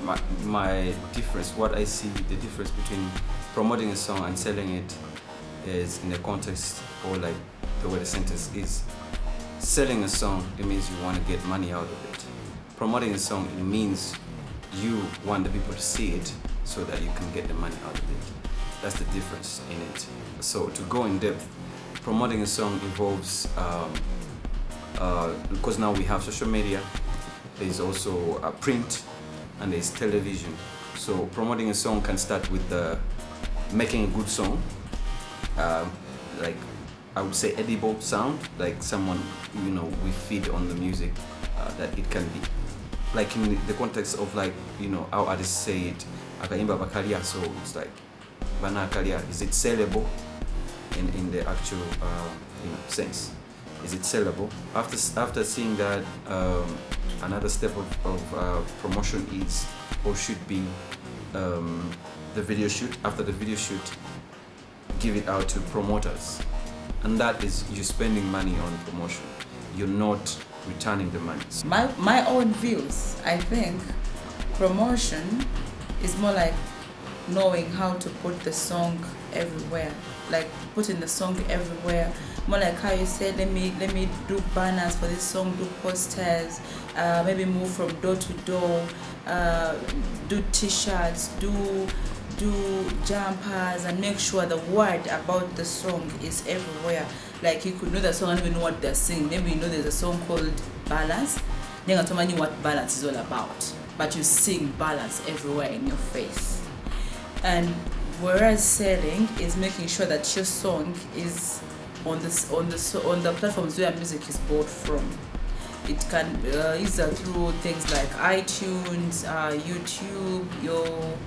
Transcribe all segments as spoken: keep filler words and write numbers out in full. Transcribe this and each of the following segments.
my, my difference, what I see the difference between promoting a song and selling it is in the context, or like the way the sentence is. Selling a song, it means you want to get money out of it. Promoting a song, it means you want the people to see it so that you can get the money out of it. That's the difference in it. So to go in depth, promoting a song involves, um, uh, because now we have social media, there's also uh, print, and there's television. So promoting a song can start with uh, making a good song, uh, like I would say edible sound, like someone, you know, we feed on the music, uh, that it can be. Like in the context of, like, you know, how artists say it, akaimba bakalia, so it's like, bana kalia, is it sellable in, in the actual uh, you know, sense? Is it sellable? After, after seeing that, um, another step of, of uh, promotion is, or should be, um, the video shoot. After the video shoot, give it out to promoters. And that is, you're spending money on promotion. You're not returning the money. My, my own views, I think promotion is more like knowing how to put the song everywhere. Like putting the song everywhere. More like how you said, let me let me do banners for this song, do posters, uh, maybe move from door to door, uh, do t-shirts, do do jumpers, and make sure the word about the song is everywhere. Like you could know the song and even know what they're singing. Maybe you know there's a song called Balance. Then I'm telling you what balance is all about. But you sing balance everywhere in your face. And whereas selling is making sure that your song is on this on the on the platforms where music is bought from. It can uh, either through things like iTunes, uh, YouTube, your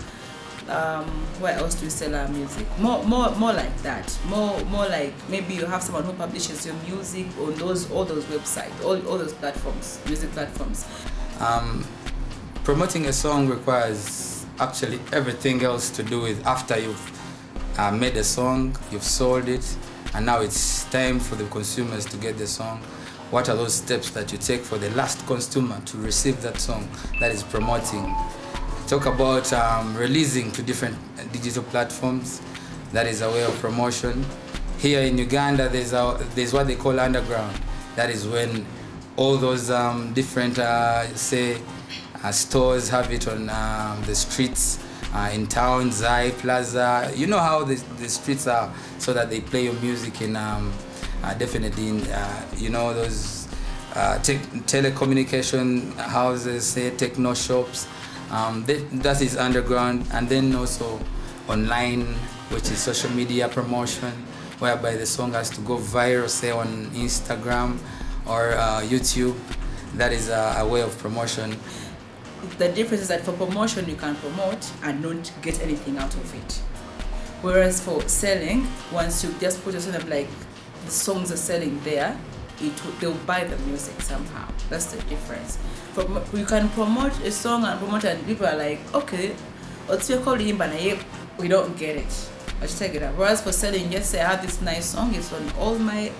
um, where else do you sell our music? More more more like that. More more like maybe you have someone who publishes your music on those all those websites, all all those platforms, music platforms. Um, promoting a song requires actually everything else to do with after you've uh, made a song, you've sold it, and now it's time for the consumers to get the song. What are those steps that you take for the last consumer to receive that song? That is promoting. Talk about um, releasing to different digital platforms. That is a way of promotion. Here in Uganda, there's, a, there's what they call underground. That is when all those um, different, uh, say, uh, stores have it on um, the streets, uh, in town, Zai, Plaza. You know how the, the streets are, so that they play your music in, um, uh, definitely, in, uh, you know, those uh, te telecommunication houses, say, techno shops. Um, that, that is underground. And then also online, which is social media promotion, whereby the song has to go viral, say on Instagram or uh, YouTube. That is a, a way of promotion. The difference is that for promotion you can promote and don't get anything out of it. Whereas for selling, once you just put yourself like the songs are selling there, it they'll buy the music somehow. That's the difference. For, you can promote a song and promote it, and people are like, okay, what's your call him, but we don't get it. Let's take it up. Whereas for selling, just say I have this nice song, it's on all my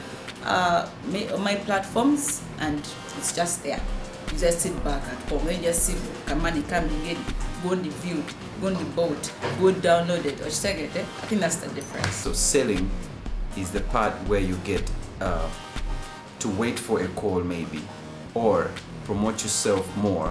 uh my platforms, and it's just there. You just sit back at home, then you just see money coming in, go on the viewed, go on the boat, go download it, or just take it. I think that's the difference. So selling is the part where you get uh, to wait for a call maybe, or promote yourself more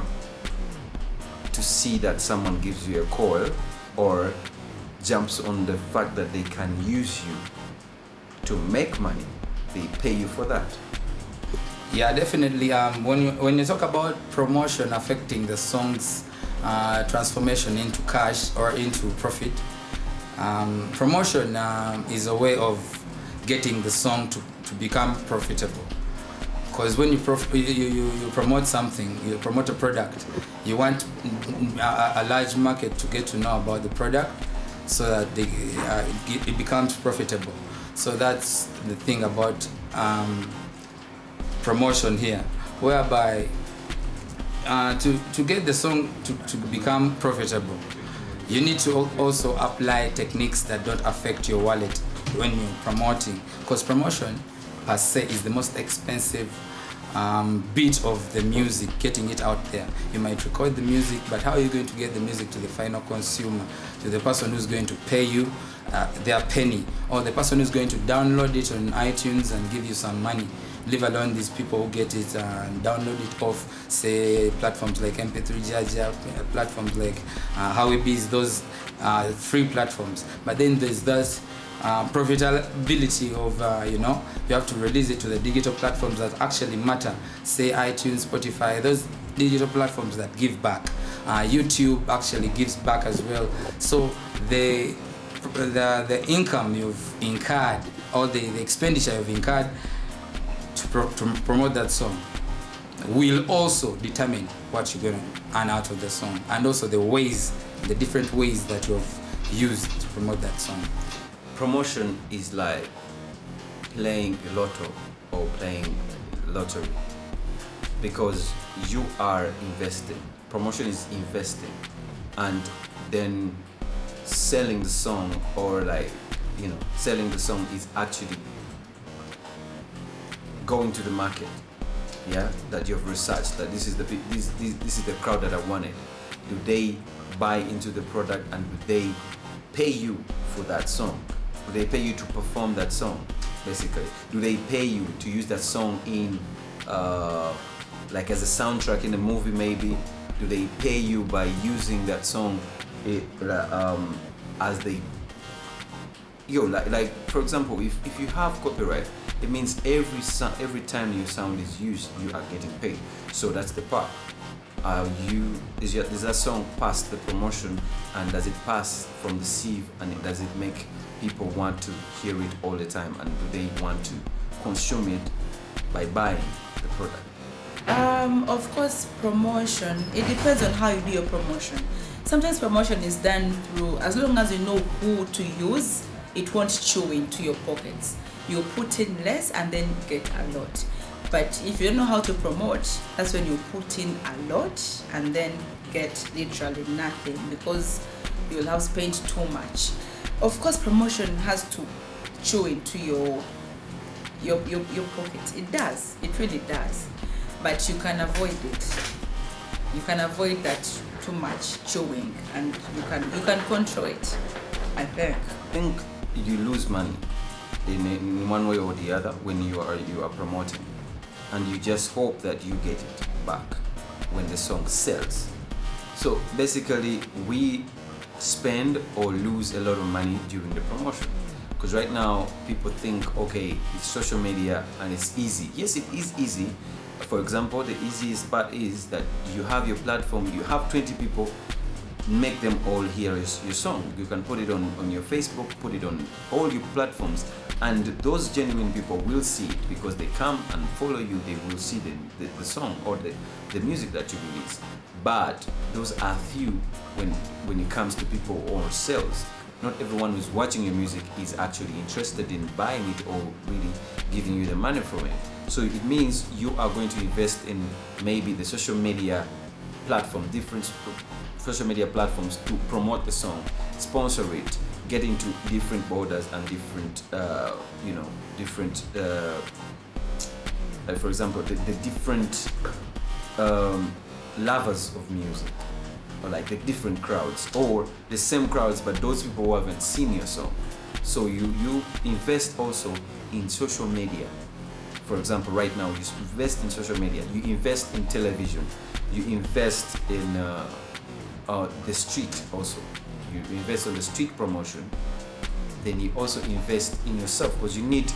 to see that someone gives you a call or jumps on the fact that they can use you to make money. They pay you for that. Yeah, definitely. Um, when you, when you talk about promotion affecting the song's uh, transformation into cash or into profit, um, promotion um, is a way of getting the song to, to become profitable. Because when you, prof you, you, you promote something, you promote a product, you want a, a large market to get to know about the product so that they, uh, it, it becomes profitable. So that's the thing about um, promotion here, whereby uh, to, to get the song to, to become profitable, you need to also apply techniques that don't affect your wallet when you're promoting, because promotion per se is the most expensive um, bit of the music, getting it out there. You might record the music, but how are you going to get the music to the final consumer, to the person who's going to pay you uh, their penny, or the person who's going to download it on iTunes and give you some money, leave alone these people who get it and download it off, say, platforms like M P three Jaja, platforms like uh, Howybees, those uh, free platforms. But then there's that uh, profitability of, uh, you know, you have to release it to the digital platforms that actually matter, say iTunes, Spotify, those digital platforms that give back. Uh, YouTube actually gives back as well. So the, the, the income you've incurred, or the, the expenditure you've incurred to, pro to promote that song will also determine what you're going to earn out of the song, and also the ways, the different ways that you've used to promote that song. Promotion is like playing a lotto or playing lottery, because you are investing. Promotion is investing, and then selling the song, or like, you know, selling the song is actually going to the market, yeah, that you've researched, that this is the this, this this is the crowd that I wanted. Do they buy into the product, and do they pay you for that song? Do they pay you to perform that song, basically? Do they pay you to use that song in uh, like as a soundtrack in a movie, maybe? Do they pay you by using that song it, um, as they yo like, like for example, if, if you have copyright, it means every so every time your sound is used, you are getting paid. So that's the part. Uh, you is your does that song pass the promotion, and does it pass from the sieve, and it, does it make people want to hear it all the time, and do they want to consume it by buying the product? Um, of course, promotion, it depends on how you do your promotion. Sometimes promotion is done through, as long as you know who to use, it won't chew into your pockets. You put in less and then get a lot. But if you don't know how to promote, that's when you put in a lot and then get literally nothing, because you'll have spent too much. Of course, promotion has to chew into your your your, your pocket. It does. It really does. But you can avoid it. You can avoid that too much chewing, and you can you can control it, I think. I think you lose money in, in one way or the other when you are you are promoting, and you just hope that you get it back when the song sells. So basically, we spend or lose a lot of money during the promotion, because right now people think, okay, it's social media and it's easy. Yes, it is easy. For example, the easiest part is that you have your platform, you have twenty people, make them all hear your, your song. You can put it on, on your Facebook, put it on all your platforms, and those genuine people will see it, because they come and follow you. They will see the, the, the song or the, the music that you release. But those are few when, when it comes to people or sales. Not everyone who's watching your music is actually interested in buying it or really giving you the money from it. So it means you are going to invest in maybe the social media platform, different social media platforms to promote the song, sponsor it, get into different borders and different, uh, you know, different, uh, like for example, the, the different um, lovers of music, or like the different crowds, or the same crowds, but those people who haven't seen your song. So you, you invest also in social media. For example, right now, you invest in social media, you invest in television, you invest in uh, uh, the street also. You invest on the street promotion, then you also invest in yourself, because you need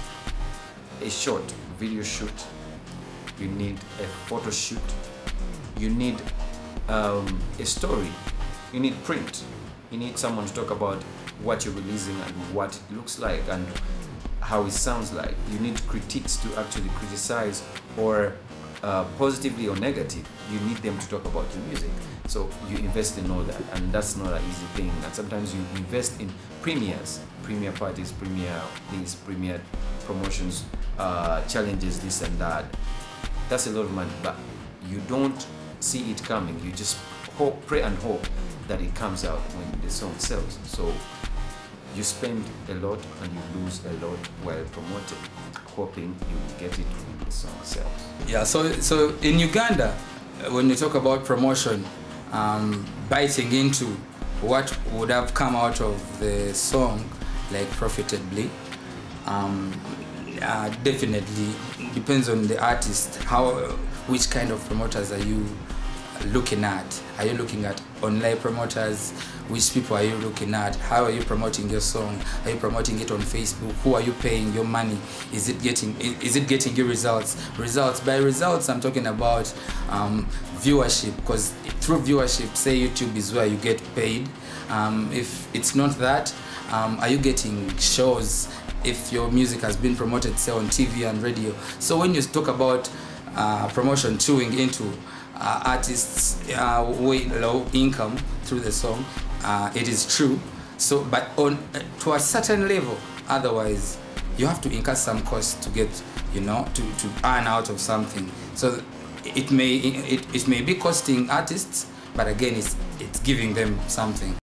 a short video shoot, you need a photo shoot, you need um, a story, you need print, you need someone to talk about what you're releasing and what it looks like and how it sounds like. You need critics to actually criticize, or uh, positively or negative. You need them to talk about your music. So you invest in all that, and that's not an easy thing. And sometimes you invest in premieres, premiere parties, premiere things, premiere promotions, uh, challenges, this and that. That's a lot of money, but you don't see it coming. You just hope, pray and hope that it comes out when the song sells. So you spend a lot and you lose a lot while promoting, hoping you get it when the song sells. Yeah, so so in Uganda, when you talk about promotion, um, biting into what would have come out of the song, like profitably, um, uh, definitely depends on the artist. How, which kind of promoters are you looking at? Are you looking at online promoters? Which people are you looking at? How are you promoting your song? Are you promoting it on Facebook? Who are you paying your money? Is it getting is it getting you results? Results by results, I'm talking about um, viewership, because through viewership, say YouTube is where you get paid. Um, if it's not that, um, are you getting shows? If your music has been promoted, say on T V and radio. So when you talk about uh, promotion chewing into uh, artists' uh, way low income through the song, uh, it is true. So, but on uh, to a certain level, otherwise you have to incur some cost to get, you know, to, to earn out of something. So it may it, it may be costing artists, but again, it's it's giving them something.